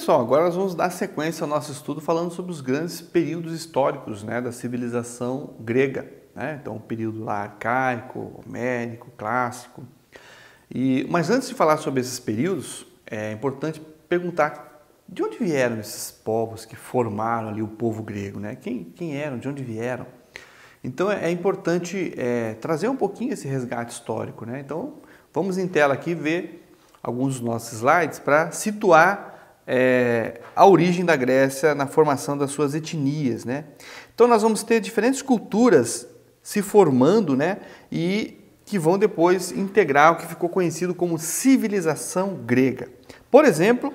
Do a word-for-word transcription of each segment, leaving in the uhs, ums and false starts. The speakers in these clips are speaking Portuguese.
pessoal, agora nós vamos dar sequência ao nosso estudo falando sobre os grandes períodos históricos, né, da civilização grega, né? Então, o período lá arcaico, homérico, clássico. E, mas antes de falar sobre esses períodos, é importante perguntar de onde vieram esses povos que formaram ali o povo grego, né? Quem, quem eram, de onde vieram? Então, é, é importante é, trazer um pouquinho esse resgate histórico, né? Então, vamos em tela aqui ver alguns dos nossos slides para situar é, a origem da Grécia na formação das suas etnias, né? Então nós vamos ter diferentes culturas se formando, né? E que vão depois integrar o que ficou conhecido como civilização grega. Por exemplo,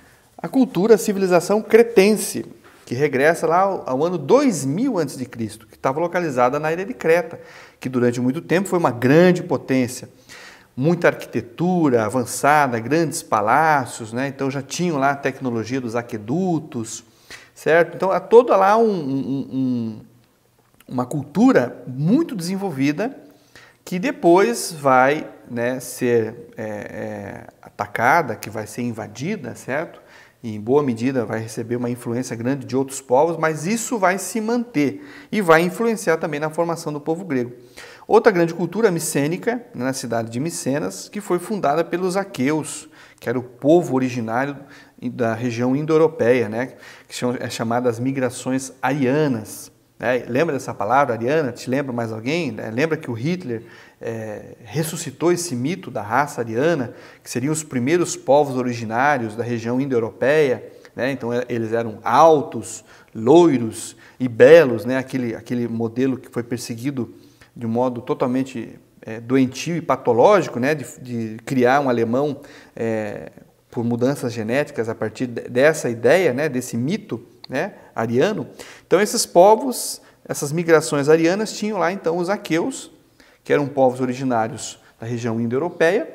a cultura, a civilização cretense, que regressa lá ao, ao ano dois mil antes de Cristo, que estava localizada na ilha de Creta, que durante muito tempo foi uma grande potência. Muita arquitetura avançada, grandes palácios, né? Então já tinham lá a tecnologia dos aquedutos, certo? Então há toda lá um, um, um, uma cultura muito desenvolvida que depois vai, né, ser é, é, atacada, que vai ser invadida, certo? E em boa medida vai receber uma influência grande de outros povos, mas isso vai se manter e vai influenciar também na formação do povo grego. Outra grande cultura micênica, na cidade de Micenas, que foi fundada pelos aqueus, que era o povo originário da região indo-europeia, né, que são é chamadas migrações arianas. Né? Lembra dessa palavra, ariana? Te lembra mais alguém? Né? Lembra que o Hitler é, ressuscitou esse mito da raça ariana, que seriam os primeiros povos originários da região indo-europeia? Né? Então eles eram altos, loiros e belos, né? aquele, aquele modelo que foi perseguido de um modo totalmente é, doentio e patológico, né, de, de criar um alemão é, por mudanças genéticas a partir dessa ideia, né, desse mito, né, ariano. Então esses povos, essas migrações arianas tinham lá então os aqueus, que eram povos originários da região indo-europeia.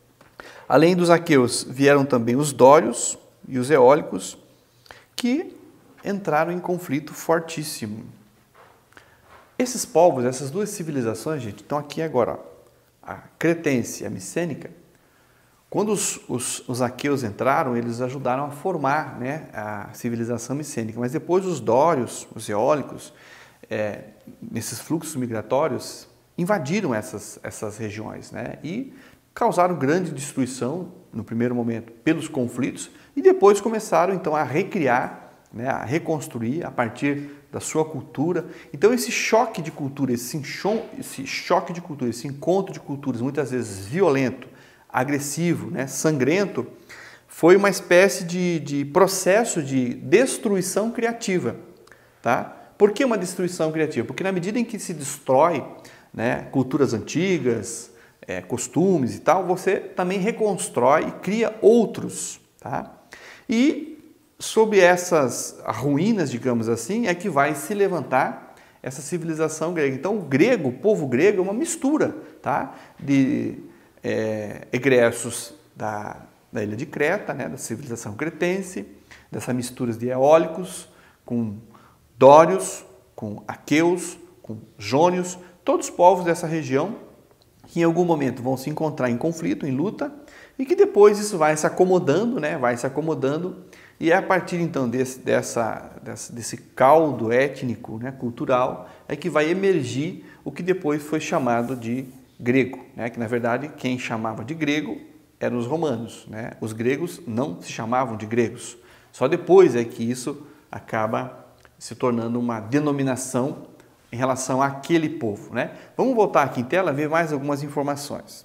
Além dos aqueus vieram também os dórios e os eólicos, que entraram em conflito fortíssimo. Esses povos, essas duas civilizações, gente, estão aqui agora, ó, a cretense e a micênica. Quando os, os, os aqueus entraram, eles ajudaram a formar, né, a civilização micênica, mas depois os dórios, os eólicos, é, nesses fluxos migratórios, invadiram essas, essas regiões, né, e causaram grande destruição, no primeiro momento, pelos conflitos, e depois começaram, então, a recriar, né, a reconstruir a partir da sua cultura. Então esse choque de cultura, esse, esse choque de cultura, esse encontro de culturas, muitas vezes violento, agressivo, né, sangrento, foi uma espécie de, de processo de destruição criativa. Tá? Por que uma destruição criativa? Porque na medida em que se destrói, né, culturas antigas, é, costumes e tal, você também reconstrói e cria outros. Tá? E sob essas ruínas, digamos assim, é que vai se levantar essa civilização grega. Então, o grego, o povo grego, é uma mistura, tá, de é, egressos da, da ilha de Creta, né, da civilização cretense, dessa mistura de eólicos com dórios, com aqueus, com jônios, todos os povos dessa região que em algum momento vão se encontrar em conflito, em luta, e que depois isso vai se acomodando, né, vai se acomodando. E é a partir, então, desse, dessa, desse, desse caldo étnico, né, cultural, é que vai emergir o que depois foi chamado de grego, né, que, na verdade, quem chamava de grego eram os romanos. Né? Os gregos não se chamavam de gregos. Só depois é que isso acaba se tornando uma denominação em relação àquele povo. Né? Vamos voltar aqui em tela e ver mais algumas informações.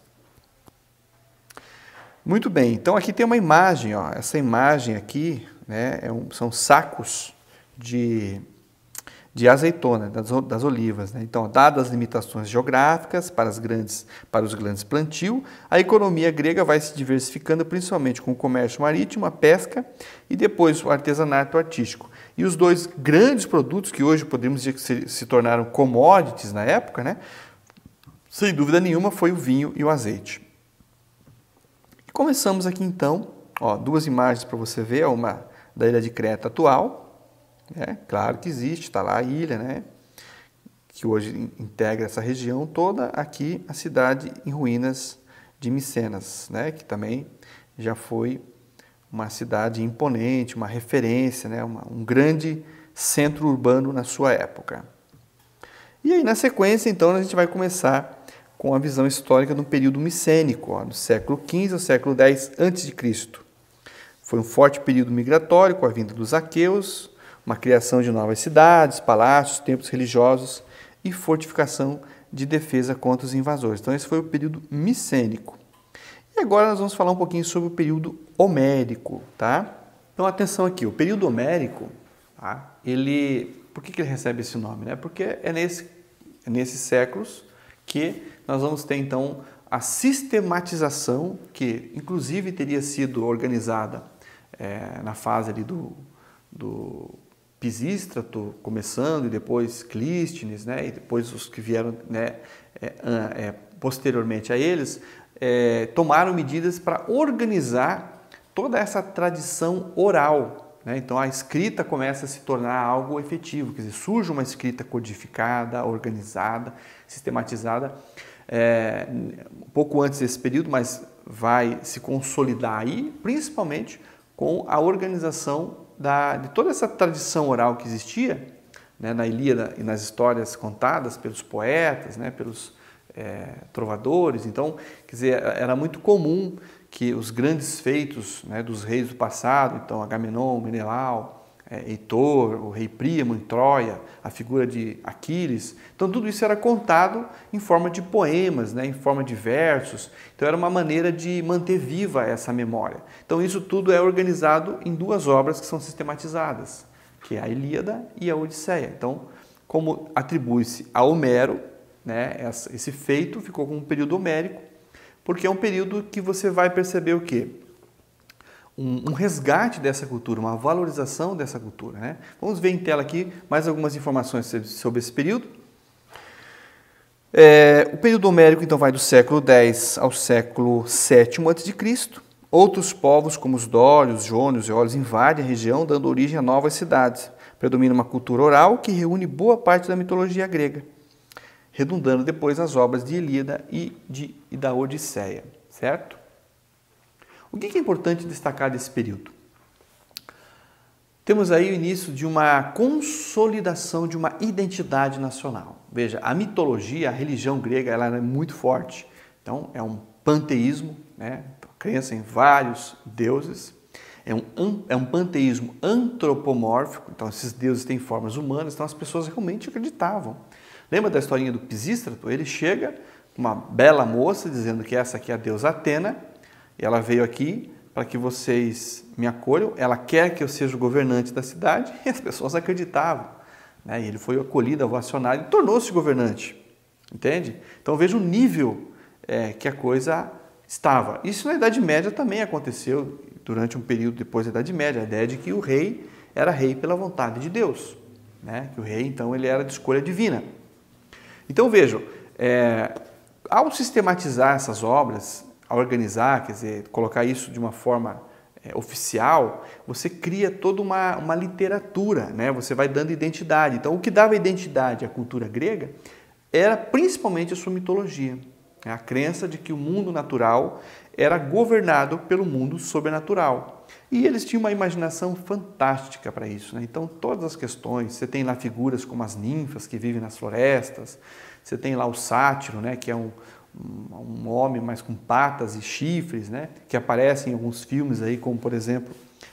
Muito bem, então aqui tem uma imagem, ó. Essa imagem aqui, né, é um, são sacos de, de azeitona, das, das olivas. Né? Então, dadas as limitações geográficas para, as grandes, para os grandes plantios, a economia grega vai se diversificando principalmente com o comércio marítimo, a pesca e depois o artesanato artístico. E os dois grandes produtos que hoje podemos dizer que se, se tornaram commodities na época, né, sem dúvida nenhuma, foi o vinho e o azeite. Começamos aqui então, ó, duas imagens para você ver, uma da ilha de Creta atual, né? Claro que existe, está lá a ilha, né? Que hoje integra essa região toda, aqui a cidade em ruínas de Micenas, né? Que também já foi uma cidade imponente, uma referência, né? uma, um grande centro urbano na sua época. E aí, na sequência, então, a gente vai começar com a visão histórica do período micênico, ó, do século quinze ao século dez antes de Cristo. Foi um forte período migratório com a vinda dos aqueus, uma criação de novas cidades, palácios, templos religiosos e fortificação de defesa contra os invasores. Então, esse foi o período micênico. E agora nós vamos falar um pouquinho sobre o período homérico, tá? Então, atenção aqui, o período homérico, tá? Ele, por que, que ele recebe esse nome? Né? Porque é, nesse, é nesses séculos que nós vamos ter, então, a sistematização, que inclusive teria sido organizada é, na fase ali do, do Pisístrato, começando, e depois Clístenes, né? E depois os que vieram, né, é, é, posteriormente a eles, é, tomaram medidas para organizar toda essa tradição oral. Né? Então, a escrita começa a se tornar algo efetivo, quer dizer, surge uma escrita codificada, organizada, sistematizada, é, um pouco antes desse período, mas vai se consolidar aí, principalmente com a organização da, de toda essa tradição oral que existia, né, na Ilíada e nas histórias contadas pelos poetas, né, pelos é, trovadores. Então, quer dizer, era muito comum que os grandes feitos, né, dos reis do passado, então Agamenon, Menelau, é, Heitor, o rei Príamo em Troia, a figura de Aquiles, então tudo isso era contado em forma de poemas, né, em forma de versos. Então era uma maneira de manter viva essa memória. Então isso tudo é organizado em duas obras que são sistematizadas, que é a Ilíada e a Odisseia. Então, como atribui-se a Homero, né, esse feito ficou com um período homérico, porque é um período que você vai perceber o quê? Um, um resgate dessa cultura, uma valorização dessa cultura. Né? Vamos ver em tela aqui mais algumas informações sobre esse período. É, o período homérico, então, vai do século dez ao século sétimo antes de Cristo. Outros povos, como os dórios, jônios e eólios, invadem a região, dando origem a novas cidades. Predomina uma cultura oral que reúne boa parte da mitologia grega, redundando depois nas obras de Ilíada e, de, e da Odisseia, certo? O que é importante destacar desse período? Temos aí o início de uma consolidação de uma identidade nacional. Veja, a mitologia, a religião grega, ela é muito forte. Então, é um panteísmo, né? Crença em vários deuses. É um, é um panteísmo antropomórfico, então esses deuses têm formas humanas, então as pessoas realmente acreditavam. Lembra da historinha do Pisístrato? Ele chega com uma bela moça dizendo que essa aqui é a deusa Atena, e ela veio aqui para que vocês me acolham, ela quer que eu seja o governante da cidade, e as pessoas acreditavam. Né? E ele foi acolhido, ovacionado e tornou-se governante. Entende? Então veja o nível é, que a coisa estava. Isso na Idade Média também aconteceu, durante um período depois da Idade Média, a ideia de que o rei era rei pela vontade de Deus. Né? Que o rei, então, ele era de escolha divina. Então vejam, é, ao sistematizar essas obras, a organizar, quer dizer, colocar isso de uma forma é, oficial, você cria toda uma, uma literatura, né? Você vai dando identidade. Então, o que dava identidade à cultura grega era principalmente a sua mitologia, né? A crença de que o mundo natural era governado pelo mundo sobrenatural. E eles tinham uma imaginação fantástica para isso. Né? Então, todas as questões, você tem lá figuras como as ninfas que vivem nas florestas, você tem lá o sátiro, né? Que é um um homem, mas com patas e chifres, né, que aparecem em alguns filmes aí, como por exemplo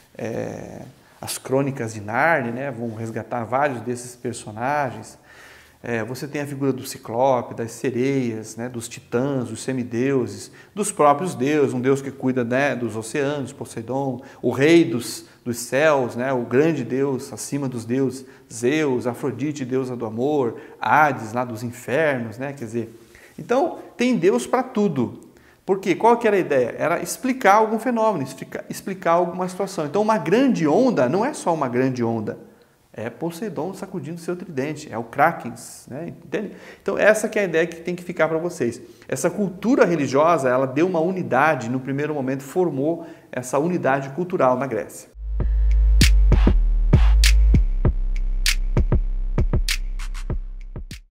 é, as Crônicas de Nárnia, né, vão resgatar vários desses personagens. É, você tem a figura do Ciclope, das sereias, né, dos titãs, dos semideuses, dos próprios deuses, um deus que cuida, né, dos oceanos, Poseidon, o rei dos, dos céus, né, o grande deus acima dos deuses, Zeus, Afrodite, deusa do amor, Hades, lá dos infernos, né, quer dizer. Então, tem Deus para tudo. Por quê? Qual que era a ideia? Era explicar algum fenômeno, explicar, explicar alguma situação. Então, uma grande onda não é só uma grande onda. É Poseidon sacudindo seu tridente, é o Kraken, né? Entende? Então, essa que é a ideia que tem que ficar para vocês. Essa cultura religiosa, ela deu uma unidade, no primeiro momento, formou essa unidade cultural na Grécia.